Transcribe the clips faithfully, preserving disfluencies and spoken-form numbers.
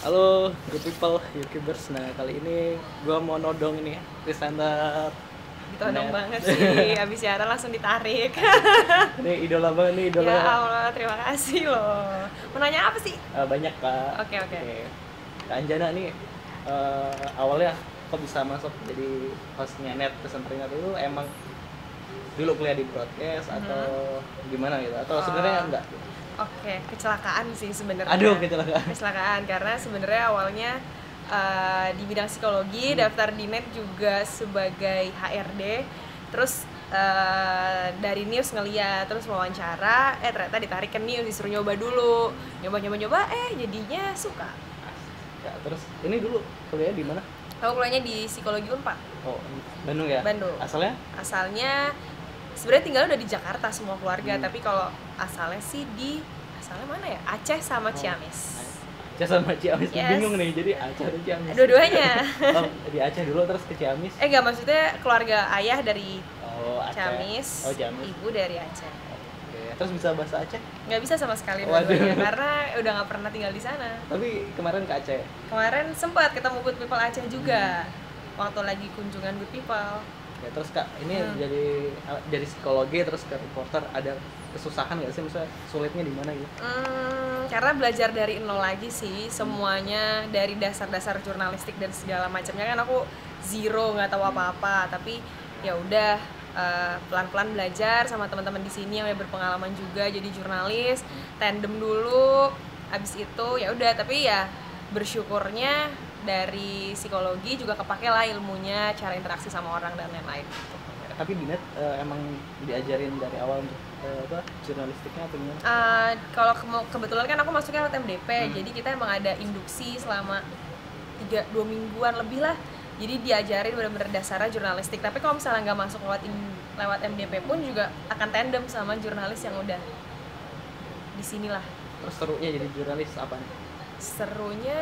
Halo, good people, YouTubers. Nah, kali ini gue mau nodong ini presenter. Ditodong Net. banget sih, abis siaran langsung ditarik. Ini idola banget nih, idola. Ya Allah, terima kasih loh. Mau nanya apa sih? Eh, banyak kak. Oke, oke. Kak Anjana nih, eh, awalnya kok bisa masuk jadi hostnya Net, presenternya itu emang dulu kuliah di broadcast Mhm. atau gimana gitu? Atau Oh. sebenarnya enggak? Oke, kecelakaan sih sebenarnya. Aduh, kecelakaan. Kecelakaan karena sebenarnya awalnya uh, di bidang psikologi, Hmm. daftar di Net juga sebagai H R D. Terus uh, dari News ngeliat, terus wawancara, eh ternyata ditarik ke News, disuruh nyoba dulu. Nyoba-nyoba-nyoba, eh jadinya suka. Ya, terus ini dulu kuliah di mana? Aku kuliahnya di Psikologi Unpad. Oh, Bandung ya? Bandung. Asalnya? Asalnya sebenarnya tinggal udah di Jakarta semua keluarga, Hmm. tapi kalau asalnya sih di asalnya mana ya? Aceh sama Oh. Ciamis. Aceh sama Ciamis, Yes. bingung nih, jadi Aceh dan Ciamis. Dua-duanya. Oh, di Aceh dulu terus ke Ciamis. Eh enggak, maksudnya keluarga ayah dari Oh, Aceh. Ciamis, Oh, Ciamis. ibu dari Aceh. Oke, terus bisa bahasa Aceh? Nggak bisa sama sekali Waduh. dua-duanya karena udah nggak pernah tinggal di sana. Tapi kemarin ke Aceh. Kemarin sempat ketemu Good People Aceh juga waktu lagi kunjungan Good People. Ya, terus Kak, ini Hmm. jadi dari psikologi terus ke reporter ada kesusahan nggak sih? Misalnya sulitnya di mana gitu? Hmm, karena belajar dari nol lagi sih, semuanya dari dasar-dasar jurnalistik dan segala macamnya kan aku zero, nggak tahu apa-apa, tapi ya udah eh, pelan-pelan belajar sama teman-teman di sini yang udah berpengalaman juga jadi jurnalis, tandem dulu, abis itu ya udah, tapi ya bersyukurnya dari psikologi juga kepake lah ilmunya, cara interaksi sama orang dan lain-lain. Tapi di Net eh, emang diajarin dari awal untuk eh, apa jurnalistiknya atau gimana? Uh, kalau ke- kebetulan kan aku masuknya lewat M D P, Hmm. jadi kita emang ada induksi selama tiga dua mingguan lebih lah. Jadi diajarin benar-benar dasarnya jurnalistik. Tapi kalau misalnya nggak masuk lewat in- lewat M D P pun juga akan tandem sama jurnalis yang udah di sini lah. Terus serunya jadi jurnalis apa nih? Serunya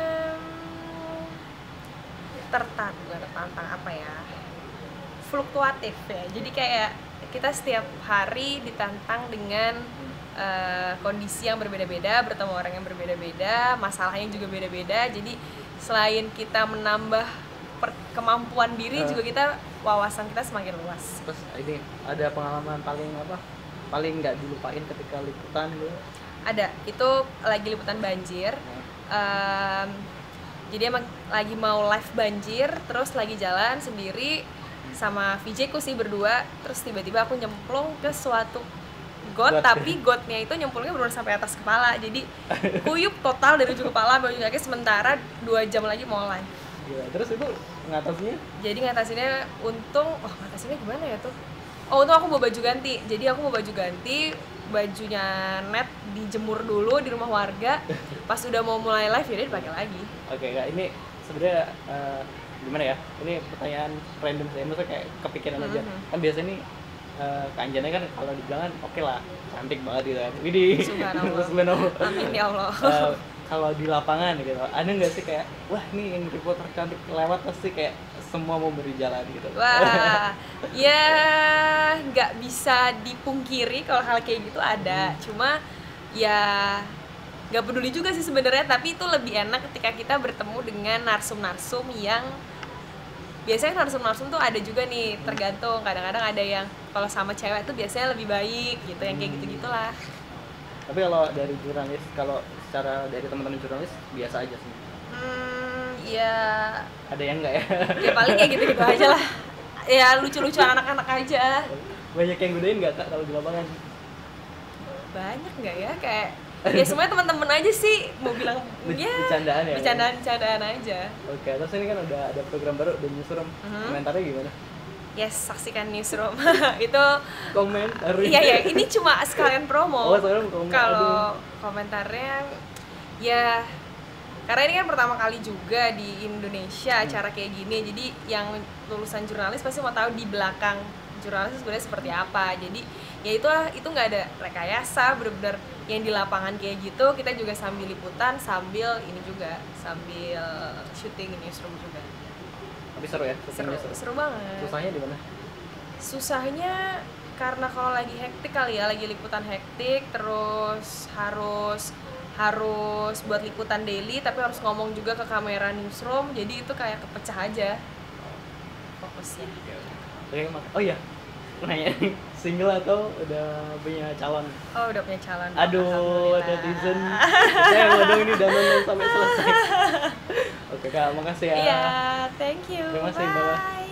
hmm, tertantang, bukan tertantang apa ya? Fluktuatif ya. Jadi kayak kita setiap hari ditantang dengan uh, kondisi yang berbeda-beda, bertemu orang yang berbeda-beda, masalahnya juga beda-beda. Jadi selain kita menambah per- kemampuan diri, Uh. juga kita wawasan kita semakin luas. Terus ini ada pengalaman paling apa? Paling nggak dilupain ketika liputan gitu? Ada, itu lagi liputan banjir. Um, jadi emang lagi mau live banjir, terus lagi jalan sendiri sama V J ku sih berdua, terus tiba-tiba aku nyemplung ke suatu got, Got. tapi gotnya itu nyemplungnya benar sampai atas kepala, jadi kuyup total dari ujung kepala sampai ujung kaki, sementara dua jam lagi mau live. Gila. Terus itu ngatasinnya? Jadi ngatasinnya untung, oh ngatasinnya gimana ya tuh? Oh untung aku bawa baju ganti, jadi aku bawa baju ganti, bajunya Net dijemur dulu di rumah warga, pas udah mau mulai live ya dipakai lagi. Oke Kak, ini sebenarnya eh, gimana ya? Ini pertanyaan random saya, maksudnya kayak kepikiran aja. Mhm. Kan biasanya nih eh, Kak Anjana kan kalau dibilang kan oke lah, cantik banget gitu kan. Widih. Subhanallah. Subhanallah. Amin ya Allah. Eh, kalau di lapangan gitu, ada nggak sih kayak, wah nih yang reporter cantik lewat pasti kayak semua mau beri jalan gitu. Wah, ya nggak bisa dipungkiri kalau hal kayak gitu ada. Cuma ya nggak peduli juga sih sebenarnya. Tapi itu lebih enak ketika kita bertemu dengan narsum-narsum yang biasanya narsum-narsum tuh ada juga nih, tergantung. Kadang-kadang ada yang kalau sama cewek tuh biasanya lebih baik gitu, yang kayak gitu-gitulah. Tapi kalau dari jurnalis, kalau secara dari teman-teman jurnalis biasa aja sih. Hmm, ya Ada yang enggak ya? ya paling kayak gitu-gitu aja lah. Ya lucu-lucuan anak-anak aja. Banyak yang godain nggak Kak kalau di lapangan? Banyak nggak ya, kayak ya semuanya teman-teman aja sih, mau bilang Ber- ya bercandaan ya? bercandaan-bercandaan aja. Oke, terus ini kan udah ada program baru, The Newsroom. Mhm. Komentarnya gimana? Yes, saksikan Newsroom. Itu Komentar. iya ya, ini cuma sekalian promo. Oh, sekarang komen. Kalau komentarnya ya karena ini kan pertama kali juga di Indonesia acara kayak gini, jadi yang lulusan jurnalis pasti mau tahu di belakang jurnalis itu sebenarnya seperti apa. Jadi ya itu itu nggak ada rekayasa, bener-bener yang di lapangan kayak gitu. Kita juga sambil liputan, sambil ini juga sambil syuting newsroom juga. Tapi seru ya? Seru, syutingnya seru banget. Susahnya di mana? Susahnya karena kalau lagi hektik kali ya, lagi liputan hektik, terus harus harus buat liputan daily tapi harus ngomong juga ke kamera newsroom, jadi itu kayak kepecah aja fokusnya. Oke, mak- oh iya, nanya nih, single atau udah punya calon? Oh udah punya calon. Aduh, Alhamdulillah. netizen, saya mau dong ini udah nonton sampai selesai. Oke kak, makasih ya. Iya, thank you. Terima kasih, Mbak. Bye.